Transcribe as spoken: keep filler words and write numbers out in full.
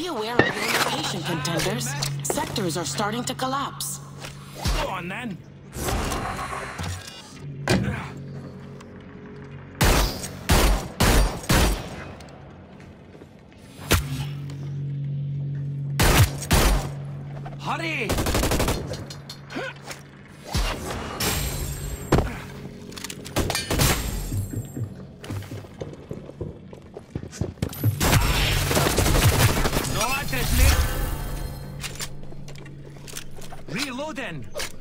Be aware of your location, contenders. Sectors are starting to collapse. Go on, then. Hurry! No address, mate. Reloading.